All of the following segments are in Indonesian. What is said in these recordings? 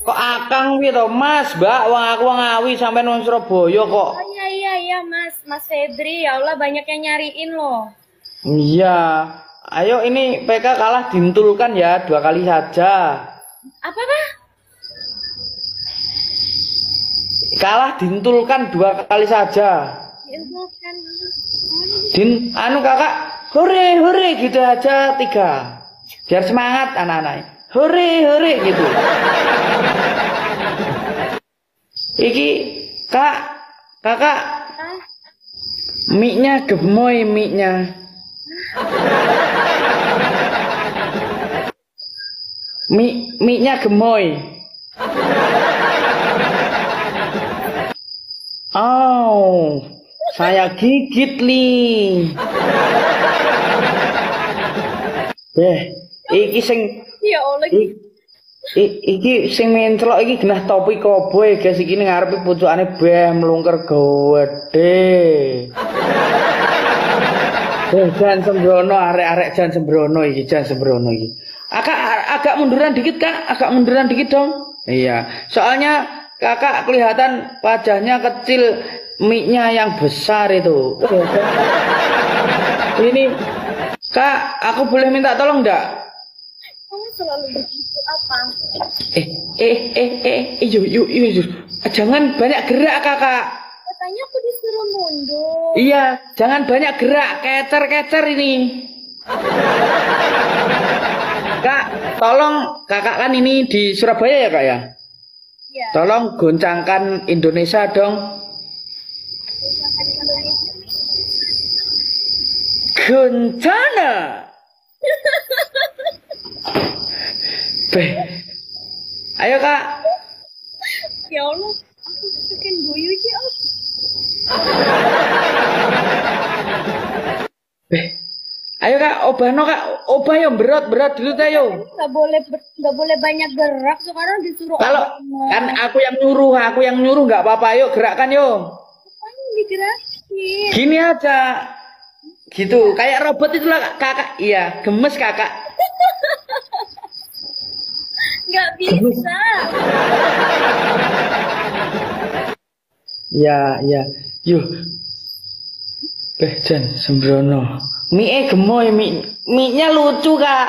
Kok akang gitu, Mas, Mbak, wong aku wong Ngawi sampai nang Surabaya kok. Oh iya Mas Febri, ya Allah banyak yang nyariin loh. Iya. Ayo ini PK kalah dintulkan ya 2 kali saja. Apakah? Kalah dintulkan 2 kali saja. Diinfokan. Anu kakak, hore gitu aja 3. Biar semangat anak-anak. Hore gitu. Iki kakak, mie-nya gemoy mie-nya. Mie-nya gemoy. Oh, saya gigit nih. Iki sing Ya Allah. iki sing mencelok iki genah topi koboi guys, iki ning ngarepe pucukane beh mlungker gedhe. Jan sembrono arek-arek jan sembrono iki. Agak munduran dikit Kak, agak munduran dikit dong. Iya, soalnya Kakak kelihatan wajahnya kecil, mie-nya yang besar itu. Ini Kak, aku boleh minta tolong enggak? Kamu selalu begitu apa? Yuk. Jangan banyak gerak Kakak. Katanya aku disuruh mundur. Iya, jangan banyak gerak, kecer ini. Kak, tolong Kakak kan ini di Surabaya ya Kak ya? Iya. Tolong goncangkan Indonesia dong. Goncana. Ayo Kak. Ya Allah, aku bikin guyu aja. Ayo Kak, obano Kak, obah yo berat dulu ta yo. Nggak boleh banyak gerak, sekarang disuruh. Kalau kan aku yang nyuruh nggak apa-apa, yuk gerakkan yo. Apa digerakin? Gini aja, gitu, kayak robot itulah Kakak, iya, gemes Kakak. Nggak bisa. Ya, yuk. Jan sembrono. Mie gemoy, mie-nya lucu Kak.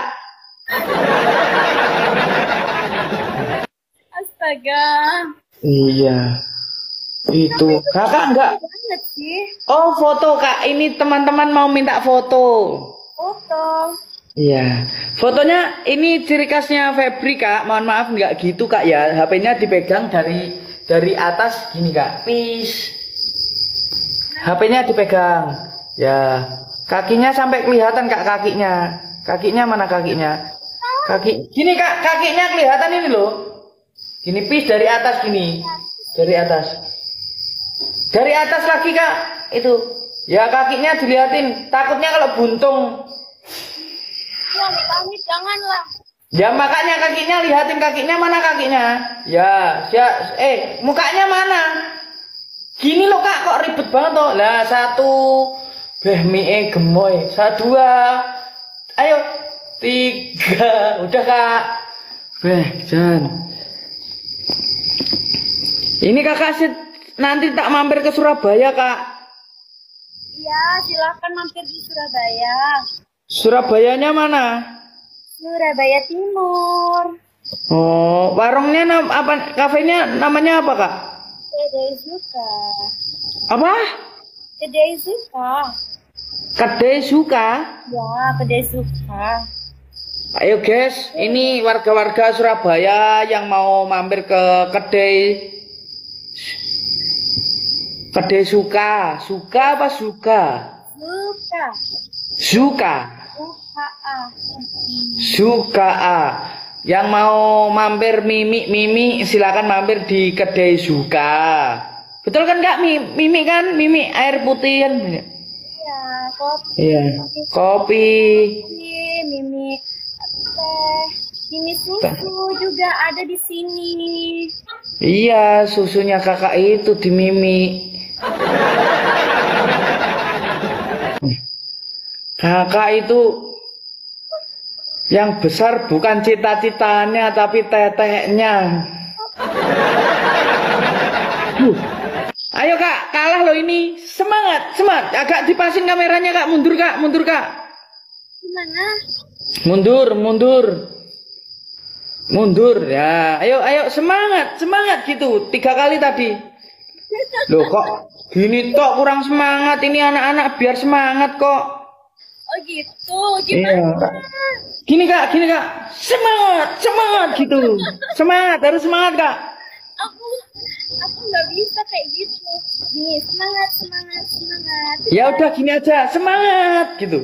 Astaga. Iya. Itu Kakak enggak. Banget sih. Oh foto Kak, ini teman-teman mau minta foto. Foto. Iya. Fotonya ini ciri khasnya Febri Kak. Mohon maaf enggak gitu Kak ya. HP-nya dipegang dari atas gini Kak. Peace. HP-nya dipegang. Ya. Kakinya sampai kelihatan Kak kakinya. Kakinya mana kakinya? Gini Kak, kakinya kelihatan ini loh. Gini pis dari atas gini. Dari atas. Dari atas lagi Kak. Itu. Ya kakinya dilihatin. Takutnya kalau buntung. Ya, amit janganlah. Ya makanya kakinya lihatin kakinya mana kakinya. Ya, mukanya mana? Gini loh Kak, kok ribet banget toh. Lah 1 mie gemoy, 2, ayo 3, udah Kak. Jan. Ini Kakak nanti tak mampir ke Surabaya Kak. Iya, silakan mampir di Surabaya. Surabayanya mana? Surabaya Timur. Oh, warungnya apa? Kafenya namanya apa Kak? Kedai Suka. Apa? Kedai Suka. Kedai Suka. Ya, Kedai Suka. Ayo guys, ini warga-warga Surabaya yang mau mampir ke Kedai Suka. Suka apa Suka? Suka. Suka. Suka. Yang mau mampir Mimi silakan mampir di Kedai Suka. Betul kan Kak? Mimi kan? Mimi air putih kan? Iya, kopi. Iya. Kopi. Mimi teh, Mimi susu juga ada di sini. Iya, susunya Kakak itu di Mimi. Kakak itu yang besar bukan cita-citanya tapi teteknya. Aduh. Ayo kak, kalah loh ini. Semangat, semangat. Agak dipasin kameranya kak, mundur kak, mundur kak. Gimana? Mundur, mundur. Mundur ya. Ayo, ayo semangat, semangat gitu. 3 kali tadi. Loh kok gini tok kurang semangat ini anak-anak biar semangat kok. Oh gitu, gimana? Iya. Gini kak. Semangat, semangat gitu. Semangat, harus semangat kak. Aku nggak bisa kayak gitu. Gini, semangat, semangat, semangat. Ya udah gini aja, semangat gitu.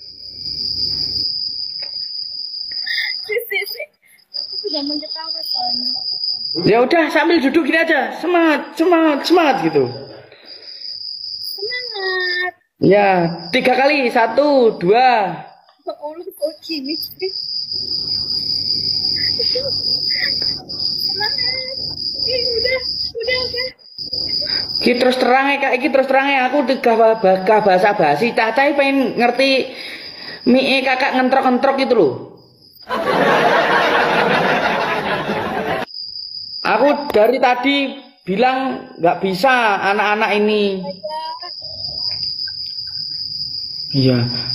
Si. Aku sudah mengetahui soalnya. Ya udah sambil duduk gini aja, semangat, semangat, semangat gitu. Semangat. Ya, 3 kali, 1, 2. Ya Allah, kok gini sih? Semangat. Udah. Ki terus terang ya kak, iki terus terang ya aku tegah bahasa basi, cacai pengen ngerti mie kakak ngentrok gitu loh. Aku dari tadi bilang nggak bisa anak-anak ini. Iya,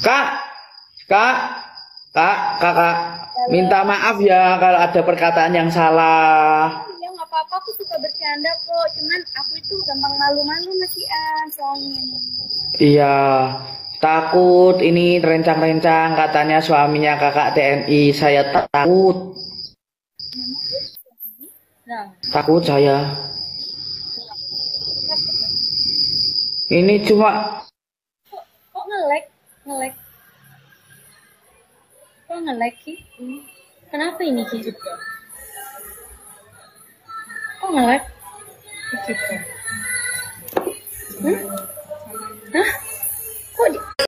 kakak, minta maaf ya kalau ada perkataan yang salah. Ya nggak apa-apa, aku suka bercanda kok. Cuman aku itu gampang malu-malu masih soalnya. Iya, takut ini rencang-rencang katanya suaminya kakak TNI. Saya takut. Nah, Takut saya. Ini cuma kok nge-lag? Kok nge-lag sih? Kenapa ini sih? Kok nge-lag? Hmm?